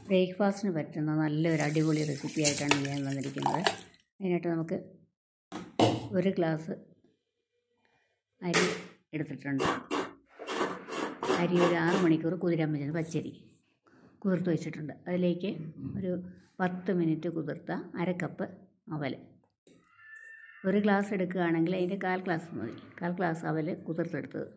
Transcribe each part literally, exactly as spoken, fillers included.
ബ്രേക്ക്ഫാസ്റ്റിന് പറ്റുന്ന നല്ലൊരു അടിപൊളി റെസിപ്പി ആയിട്ടാണ് ഞാൻ വന്നിരിക്കുന്നത്. അതിനായിട്ട് നമുക്ക് ഒരു ഗ്ലാസ് അരി എടുത്തിട്ടുണ്ട്. അരി ഒരു ആറ് മണിക്കൂർ കുതിരാൻ വെച്ചിട്ടുണ്ട്. പച്ചരി കുതിർത്ത് വെച്ചിട്ടുണ്ട്. അതിലേക്ക് ഒരു പത്ത് മിനിറ്റ് കുതിർത്ത അര കപ്പ് അവൽ, ഒരു ഗ്ലാസ് എടുക്കുകയാണെങ്കിൽ അതിൻ്റെ കാൽ ഗ്ലാസ് മതി. കാൽ ഗ്ലാസ് അവൽ കുതിർത്തെടുത്തത്.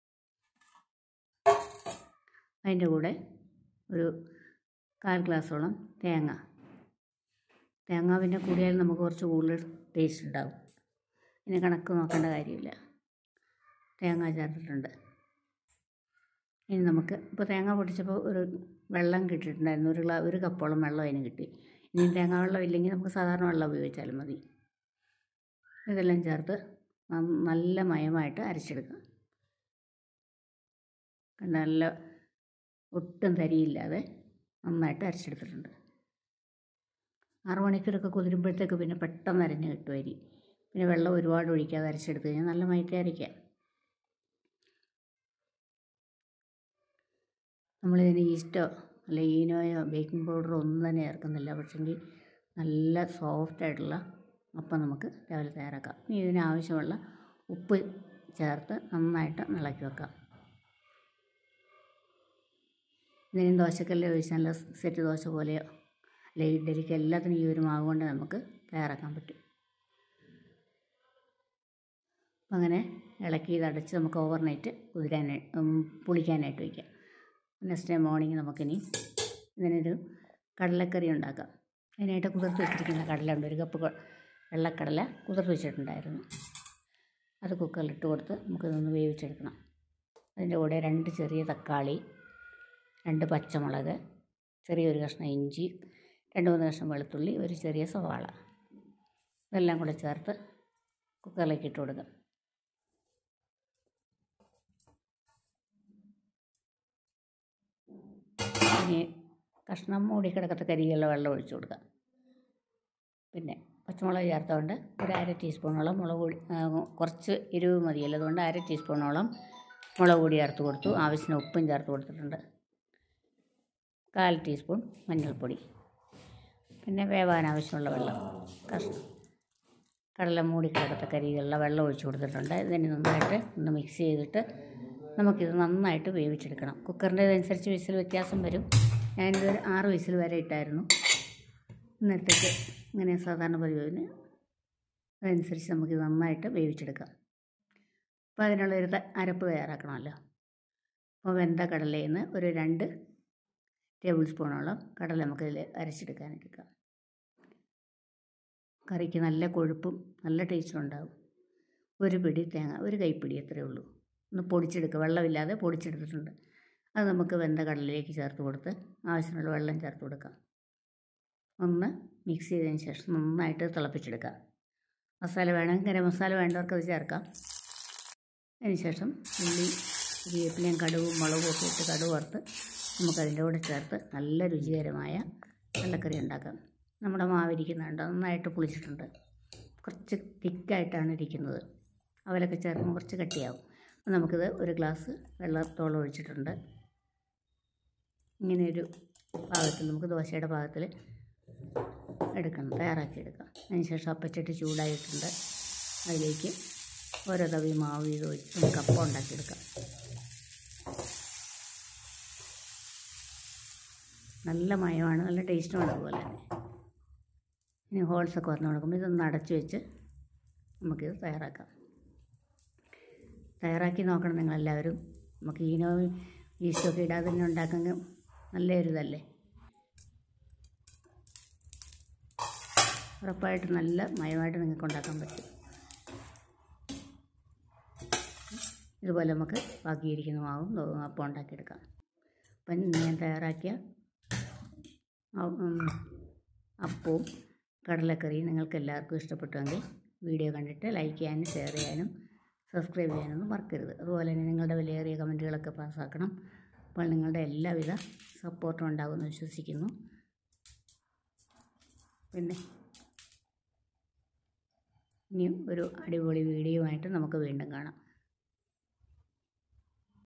അതിൻ്റെ കൂടെ ഒരു കാൽ ഗ്ലാസോളം തേങ്ങ. തേങ്ങ പിന്നെ കൂടിയാൽ നമുക്ക് കുറച്ച് കൂടുതൽ ടേസ്റ്റ് ഉണ്ടാവും. പിന്നെ കണക്ക് നോക്കേണ്ട കാര്യമില്ല. തേങ്ങ ചേർത്തിട്ടുണ്ട്. ഇനി നമുക്ക് ഇപ്പോൾ തേങ്ങ പൊടിച്ചപ്പോൾ ഒരു വെള്ളം കിട്ടിയിട്ടുണ്ടായിരുന്നു. ഒരു ഗ്ലാ ഒരു കപ്പോളം വെള്ളം അതിന് കിട്ടി. ഇനി തേങ്ങ വെള്ളം ഇല്ലെങ്കിൽ നമുക്ക് സാധാരണ വെള്ളം ഉപയോഗിച്ചാലും മതി. ഇതെല്ലാം ചേർത്ത് നല്ല മയമായിട്ട് അരച്ചെടുക്കുക. നല്ല ഒട്ടും തരിയില്ലാതെ നന്നായിട്ട് അരച്ചെടുത്തിട്ടുണ്ട്. ആറു മണിക്കൂറൊക്കെ കുതിരുമ്പോഴത്തേക്ക് പിന്നെ പെട്ടെന്ന് അരഞ്ഞ് കിട്ടും അരി. പിന്നെ വെള്ളം ഒരുപാട് ഒഴിക്കാതെ അരച്ചെടുത്ത് കഴിഞ്ഞാൽ നല്ല മയത്തെ അരയ്ക്കാം. നമ്മളിതിന് ഈസ്റ്റോ അല്ലെ ഈനോയോ ബേക്കിംഗ് പൗഡറോ ഒന്നും തന്നെ ചേർക്കുന്നില്ല. പക്ഷെങ്കിൽ നല്ല സോഫ്റ്റായിട്ടുള്ള അപ്പം നമുക്ക് രാവിലെ തയ്യാറാക്കാം. ഇനി ഇതിനാവശ്യമുള്ള ഉപ്പ് ചേർത്ത് നന്നായിട്ട് ഇളക്കി വെക്കാം. ഇതിനും ദോശക്കല്ല് ഒഴിച്ച് നല്ല സെറ്റ് ദോശ പോലെയോ അല്ലെങ്കിൽ ഇഡ്ഡലിക്ക് എല്ലാത്തിനും ഈ ഒരു മാവ് കൊണ്ട് നമുക്ക് തയ്യാറാക്കാൻ പറ്റും. അങ്ങനെ ഇളക്കി ഇതടച്ച് നമുക്ക് ഓവർനൈറ്റ് കുതിരാനായിട്ട് പുളിക്കാനായിട്ട് വയ്ക്കാം. നെക്സ്റ്റ് ഡേ മോർണിംഗ് നമുക്കിനി ഇതിനൊരു കടലക്കറി ഉണ്ടാക്കാം. അതിനായിട്ട് കുതിർത്ത് വെച്ചിരിക്കുന്ന കടല ഉണ്ട്. ഒരു കപ്പ് വെള്ളക്കടല കുതിർത്ത് വെച്ചിട്ടുണ്ടായിരുന്നു. അത് കുക്കറിലിട്ട് കൊടുത്ത് നമുക്കിതൊന്ന് വേവിച്ചെടുക്കണം. അതിൻ്റെ കൂടെ രണ്ട് ചെറിയ തക്കാളി, രണ്ട് പച്ചമുളക്, ചെറിയൊരു കഷ്ണം ഇഞ്ചി, രണ്ട് മൂന്ന് കഷ്ണം വെളുത്തുള്ളി, ഒരു ചെറിയ സവാള, ഇതെല്ലാം കൂടെ ചേർത്ത് കുക്കറിലേക്ക് ഇട്ട് കൊടുക്കാം. ഇനി കഷ്ണം മൂടിക്കിടക്കത്ത കരിയുള്ള വെള്ളം ഒഴിച്ചു കൊടുക്കാം. പിന്നെ പച്ചമുളക് ചേർത്തുകൊണ്ട് ഒരു അര ടീസ്പൂണോളം മുളക് പൊടി, കുറച്ച് എരിവ് മതിയല്ലോ, അതുകൊണ്ട് അര ടീസ്പൂണോളം മുളക് പൊടി ചേർത്ത് കൊടുത്തു. ആവശ്യത്തിന് ഉപ്പും ചേർത്ത് കൊടുത്തിട്ടുണ്ട്. കാൽ ടീസ്പൂൺ മഞ്ഞൾപ്പൊടി, പിന്നെ വേവാൻ ആവശ്യമുള്ള വെള്ളം, കഷ്ണം കടല മൂടിക്കിടക്കത്ത കരിയുള്ള വെള്ളം ഒഴിച്ചു കൊടുത്തിട്ടുണ്ട്. ഇതിന് നന്നായിട്ട് ഒന്ന് മിക്സ് ചെയ്തിട്ട് നമുക്കിത് നന്നായിട്ട് വേവിച്ചെടുക്കണം. കുക്കറിൻ്റെ ഇതനുസരിച്ച് വിസിൽ വ്യത്യാസം വരും. ഞാനിത് ആറ് വിസിൽ വരെ ഇട്ടായിരുന്നു. ഇന്നത്തേക്ക് ഇങ്ങനെ സാധാരണ പതിവിന് അതനുസരിച്ച് നമുക്കിത് നന്നായിട്ട് വേവിച്ചെടുക്കാം. അപ്പോൾ അതിനുള്ളൊരു അരപ്പ് തയ്യാറാക്കണമല്ലോ. അപ്പോൾ വെന്ത കടലയിൽ നിന്ന് ഒരു രണ്ട് ടേബിൾ സ്പൂണോളം കടല നമുക്കിതിൽ അരച്ചെടുക്കാനെടുക്കാം. കറിക്ക് നല്ല കൊഴുപ്പും നല്ല ടേസ്റ്റും ഉണ്ടാകും. ഒരു പിടി തേങ്ങ, ഒരു കൈപ്പിടി അത്രയേ ഉള്ളൂ. ഒന്ന് പൊടിച്ചെടുക്കുക. വെള്ളമില്ലാതെ പൊടിച്ചെടുത്തിട്ടുണ്ട്. അത് നമുക്ക് വെന്ത കടലിലേക്ക് ചേർത്ത് കൊടുത്ത് ആവശ്യമുള്ള വെള്ളം ചേർത്ത് കൊടുക്കാം. ഒന്ന് മിക്സ് ചെയ്തതിന് ശേഷം നന്നായിട്ട് തിളപ്പിച്ചെടുക്കാം. മസാല വേണം, ഗരം മസാല വേണ്ടവർക്ക് അത് ചേർക്കാം. അതിന് ശേഷം ഉള്ളി, വേപ്പിലയും കടുകും മുളകും ഒക്കെ ഇട്ട് കടുക് വറുത്ത് നമുക്കതിൻ്റെ കൂടെ ചേർത്ത് നല്ല രുചികരമായ വെള്ളക്കറി ഉണ്ടാക്കാം. നമ്മുടെ മാവിരിക്കുന്നുണ്ട്, നന്നായിട്ട് പുളിച്ചിട്ടുണ്ട്. കുറച്ച് തിക്കായിട്ടാണ് ഇരിക്കുന്നത്. അവലൊക്കെ ചേർക്കുമ്പോൾ കുറച്ച് കട്ടിയാവും. അപ്പോൾ നമുക്കിത് ഒരു ഗ്ലാസ് വെള്ളത്തോളം ഒഴിച്ചിട്ടുണ്ട്. ഇങ്ങനെയൊരു പാകത്തിൽ നമുക്ക് ദോശയുടെ പാകത്തിൽ എടുക്കണം, തയ്യാറാക്കിയെടുക്കാം. അതിനുശേഷം അപ്പച്ചട്ടി ചൂടായിട്ടുണ്ട്. അതിലേക്ക് ഓരോ തവി മാവ് ചെയ്ത് ഒഴിച്ച് നമുക്ക് അപ്പം ഉണ്ടാക്കിയെടുക്കാം. നല്ല മയമാണ്, നല്ല ടേസ്റ്റുമാണ്. അതുപോലെ തന്നെ ഇനി ഹോൾസൊക്കെ വന്ന് കൊടുക്കുമ്പോൾ ഇതൊന്ന് അടച്ചു വെച്ച് നമുക്കിത് തയ്യാറാക്കാം. തയ്യാറാക്കി നോക്കണം നിങ്ങളെല്ലാവരും. നമുക്ക് ഈനോ ഈസ്റ്റൊക്കെ ഇടാതെ തന്നെ ഉണ്ടാക്കുന്നത് നല്ലൊരു ഇതല്ലേ. ഉറപ്പായിട്ട് നല്ല മയമായിട്ട് നിങ്ങൾക്ക് ഉണ്ടാക്കാൻ പറ്റും. ഇതുപോലെ നമുക്ക് ബാക്കിയിരിക്കുന്ന മാവും അപ്പം ഉണ്ടാക്കിയെടുക്കാം. അപ്പം ഞാൻ തയ്യാറാക്കിയ അപ്പവും കടലക്കറിയും നിങ്ങൾക്ക് എല്ലാവർക്കും ഇഷ്ടപ്പെട്ടുവെങ്കിൽ വീഡിയോ കണ്ടിട്ട് ലൈക്ക് ചെയ്യാനും ഷെയർ ചെയ്യാനും സബ്സ്ക്രൈബ് ചെയ്യാനൊന്നും മറക്കരുത്. അതുപോലെ തന്നെ നിങ്ങളുടെ വിലയേറിയ കമൻറ്റുകളൊക്കെ പാസ്സാക്കണം. അപ്പോൾ നിങ്ങളുടെ എല്ലാവിധ സപ്പോർട്ടും ഉണ്ടാകുമെന്ന് വിശ്വസിക്കുന്നു. പിന്നെ ഇനിയും ഒരു അടിപൊളി വീഡിയോയുമായിട്ട് നമുക്ക് വീണ്ടും കാണാം.